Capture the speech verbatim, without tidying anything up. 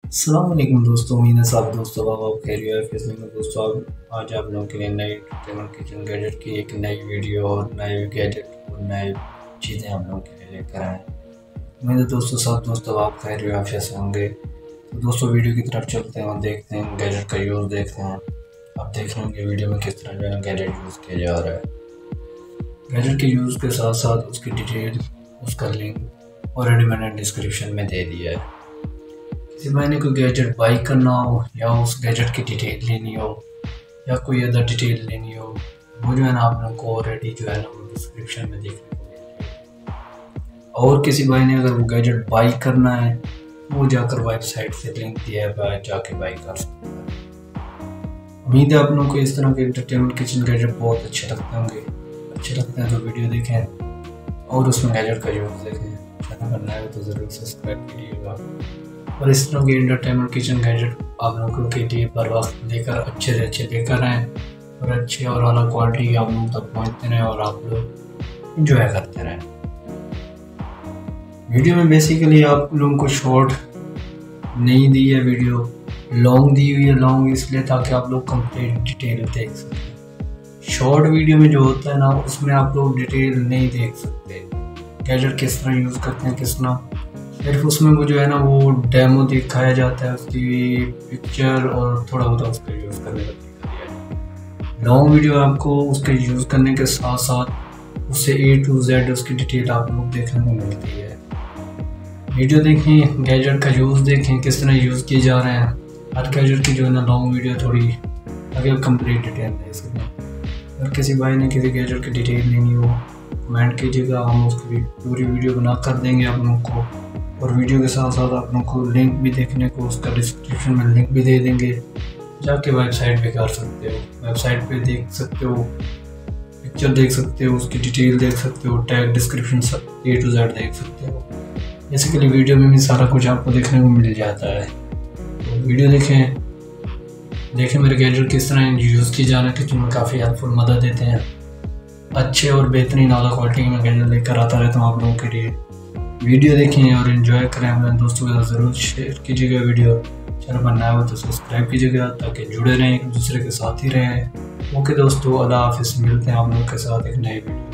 अस्सलाम वालेकुम दोस्तों, उम्मीद है सब दोस्तों आप खैरियत से होंगे। दोस्तों आप आज आप लोगों के लिए नई एंटरटेनमेंट किचन गैजेट की एक नई वीडियो और नए गैजेट और नए चीज़ें हम लोगों के लिए लेकर आए। उम्मीद है दोस्तों सब दोस्तों आप खैरियत से होंगे। तो दोस्तों वीडियो की तरफ चलते हैं और देखते हैं गैजेट का यूज़ देखते हैं। आप देख रहे होंगे वीडियो में किस तरह जो है गैजेट यूज़ किया जा रहा है। गैजेट के यूज़ के साथ साथ उसकी डिटेल, उसका लिंक ऑलरेडी मैंने डिस्क्रिप्शन में दे दिया है। किसी भाई ने कोई गैजेट बाई करना हो या उस गैजेट की डिटेल लेनी हो या कोई अदर डिटेल लेनी हो, वो जो है ना आप लोगों को ऑलरेडी जो है ना वो डिस्क्रिप्शन में देखने को मिलेगी। और किसी भाई ने अगर वो गैजेट बाई करना है वो जाकर वेबसाइट से लिंक दिया है, जाके बाई कर सकते हैं। उम्मीद है आप लोगों को इस तरह के एंटरटेनमेंट किचन गैजेट बहुत अच्छे लगते होंगे। अच्छे लगते हैं तो वीडियो देखें और उसमें गैजेट का यूज़ देखें। चैनल बनना है तो ज़रूर सब्सक्राइब कीजिएगा और इस तरह के एंटरटेनमेंट किचन गैजेट आप लोगों के लिए बर वक्त लेकर अच्छे से अच्छे लेकर आएँ और अच्छे और अला क्वालिटी आप लोगों तक पहुँचते रहें और आप लोग इंजॉय करते रहें। वीडियो में बेसिकली आप लोगों को शॉर्ट नहीं दी है, वीडियो लॉन्ग दी हुई है। लॉन्ग इसलिए ताकि आप लोग कंप्लीट डिटेल देख सकें। शॉर्ट वीडियो में जो होता है ना उसमें आप लोग डिटेल नहीं देख सकते, गैजेट किस तरह यूज़ करते हैं किस तरह, सिर्फ उसमें वो जो है ना वो डेमो दिखाया जाता है, उसकी पिक्चर और थोड़ा बहुत उसका यूज़ करने का तरीका दिया है। लॉन्ग वीडियो आपको उसके यूज़ करने के साथ साथ उससे ए टू जेड उसकी डिटेल आप लोग देखने को मिलती है। वीडियो देखें, गैजेट का यूज़ देखें किस तरह यूज़ किए जा रहे हैं। हर गैजेट की जो है ना लॉन्ग वीडियो थोड़ी आगे कंप्लीट डिटेल दे सकें। अगर किसी भाई ने किसी गैजेट की डिटेल लेनी हो कमेंट कीजिएगा, हम उसकी पूरी वीडियो बना कर देंगे आप लोगों को। और वीडियो के साथ साथ आप लोगों को लिंक भी देखने को उसका डिस्क्रिप्शन में लिंक भी दे देंगे, जाके वेबसाइट भी कर सकते हो। वेबसाइट पे देख सकते हो, पिक्चर देख सकते हो, उसकी डिटेल देख सकते हो, टैग डिस्क्रिप्शन सब ए टू जेड देख सकते हो। बेसिकली वीडियो में भी सारा कुछ आपको देखने को मिल जाता है। तो वीडियो देखें देखें मेरे गैजेट किस तरह यूज़ की जा रहे हैं, कि काफ़ी हेल्पफुल मदद देते हैं। अच्छे और बेहतरीन आला क्वालिटी में गैजेट लेकर आता रहता हूँ आप लोगों के लिए। वीडियो देखें और एंजॉय करें। अपने दोस्तों के साथ ज़रूर शेयर कीजिएगा। वीडियो चैनल बनना है तो सब्सक्राइब कीजिएगा ताकि जुड़े रहें, एक दूसरे के साथ ही रहें। ओके दोस्तों, अल्लाह हाफिज़। मिलते हैं आप लोगों के साथ एक नई वीडियो।